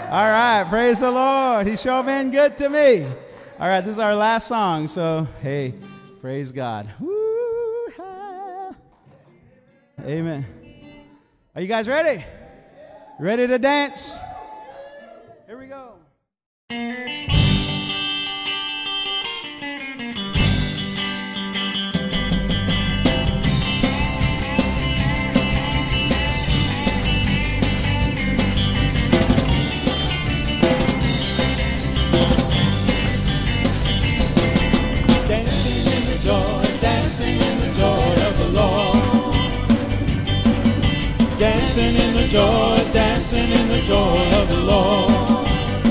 All right, praise the Lord. He's sure been good to me. All right, this is our last song, so hey, praise God. Woo-ha. Amen. Are you guys ready? Ready to dance? Here we go. Dancing in the joy of the Lord. Dancing in the joy, dancing in the joy of the Lord.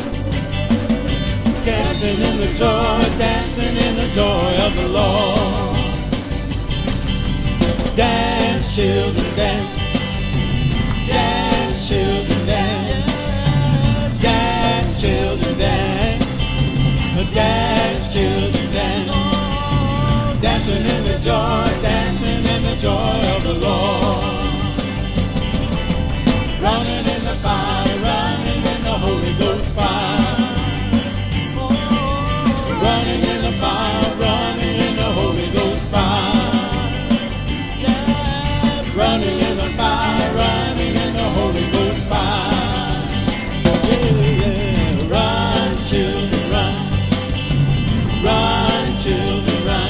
Dancing in the joy, dancing in the joy of the Lord. Dance, children, dance. Dance, children, dance. Dance, children, dance. Dance, children, dance. Dancing in the joy of the Lord. Running in the fire, running in the Holy Ghost fire. Running in the fire, running in the Holy Ghost fire. Yes. Running in the fire, running in the Holy Ghost fire. Yeah, yeah. Run, children, run. Run, children, run.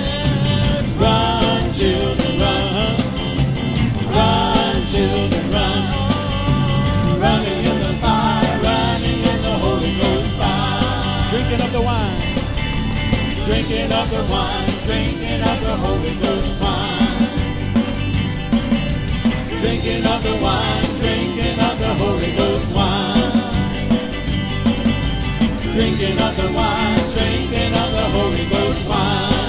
Run, children, run. Run, children, run. Running in the fire, running in the Holy Ghost fire. Drinking of the wine. Drinking of the wine. Drinking of the Holy Ghost wine. Drinking of the wine. Drinking of the Holy Ghost wine. Drinking of the wine. Drinking of the Holy Ghost wine.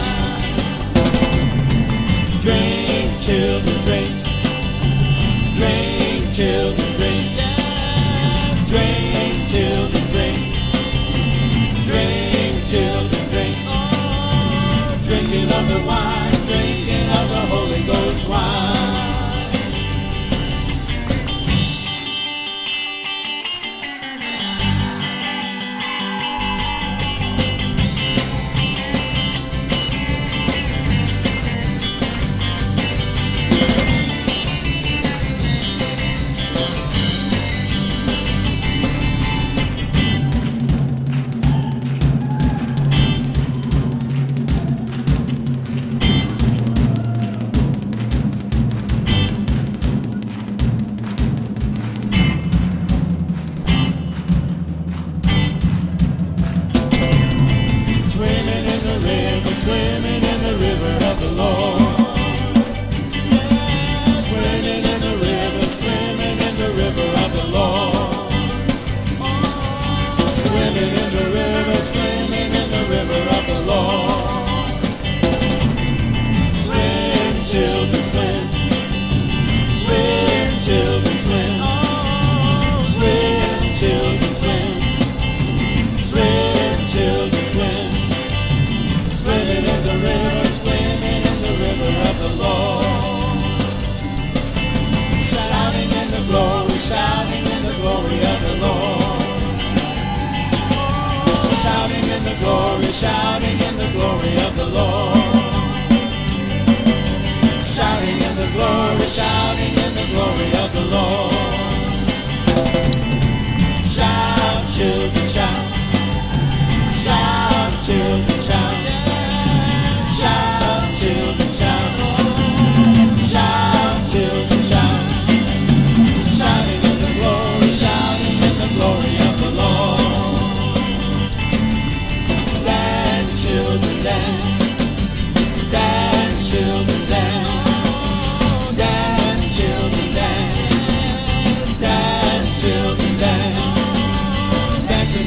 Drink, children, drink. Drink, children, drink. Yes. Drink, children, drink. Drink, children, drink. Oh, drinking of the wine, drinking of the Holy Ghost wine. Swimming in the river of the Lord. Swimming in the river, swimming in the river of the Lord. Swimming in the river, swimming in the river of the Lord. Swim, children, swim. Swim, children, swim. Swim, children, swim. Swim, children, swim. Swimming in the river, swimming in the river of the Lord. Shouting in the glory, shouting in the glory of the Lord. Shouting in the glory, shouting in the glory of the Lord. Shouting in the glory, shouting in the glory of the Lord. Shout, children, shout. Shout, children, shout. Shout, children, shout. Shout, children, shout. Shouting in the glory, shouting in the glory of the Lord. Dance, children, dance. Dance, children, dance. Dance, children, dance. Dance, children, dance.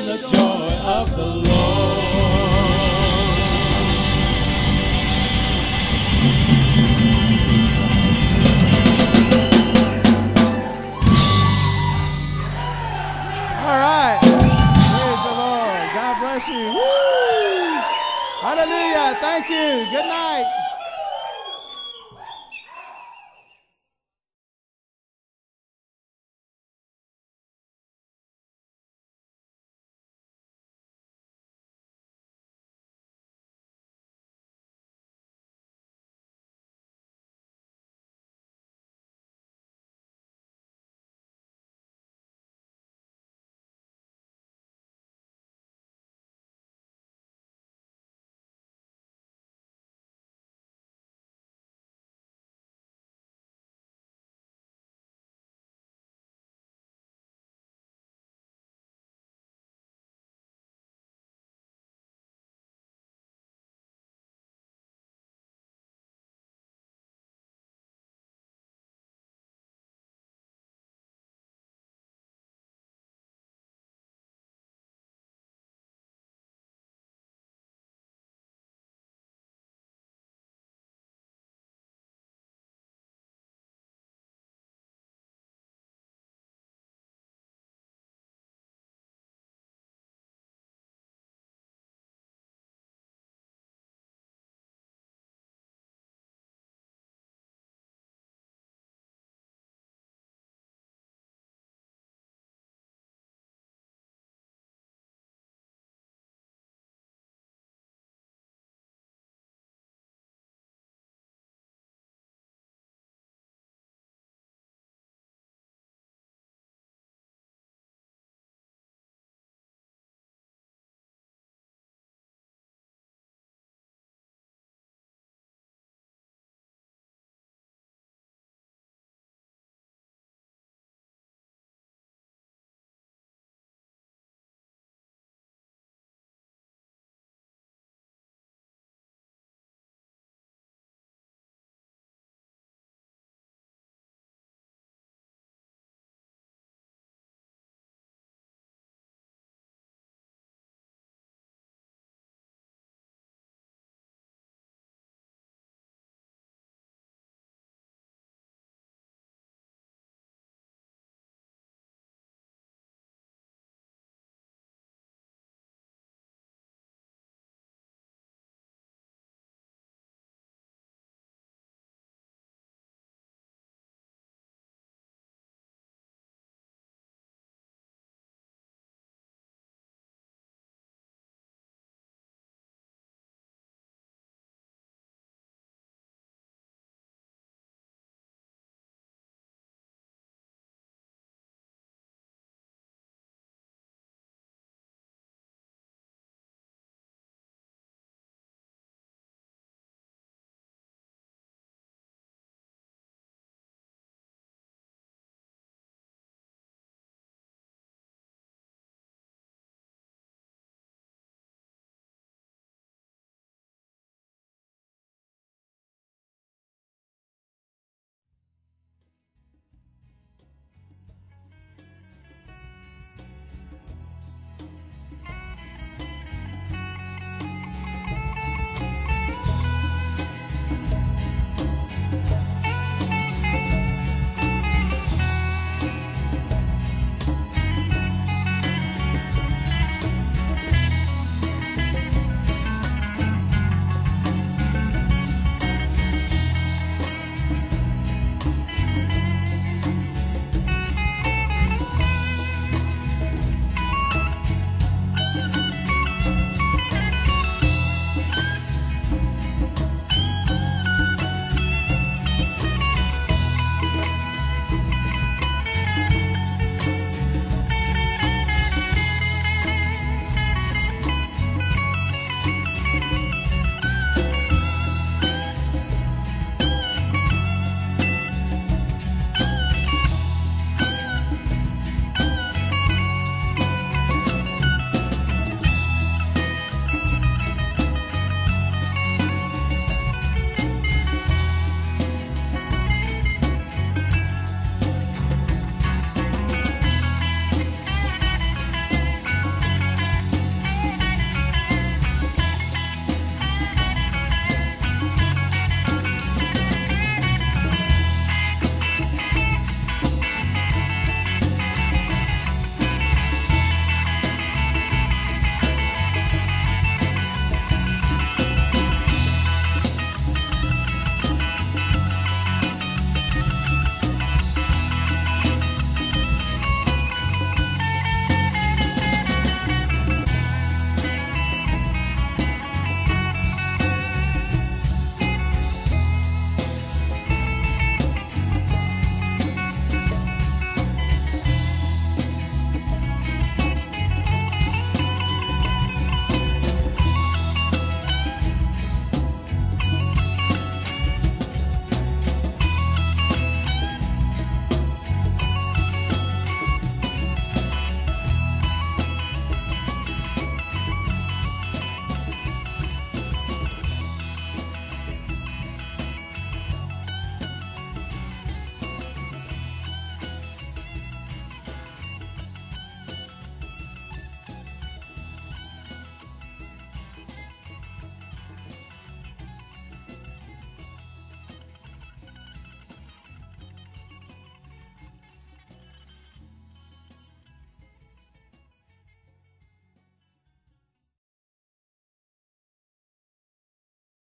the joy of the Lord. All right. Praise the Lord. God bless you. Woo! Hallelujah. Thank you. Good night.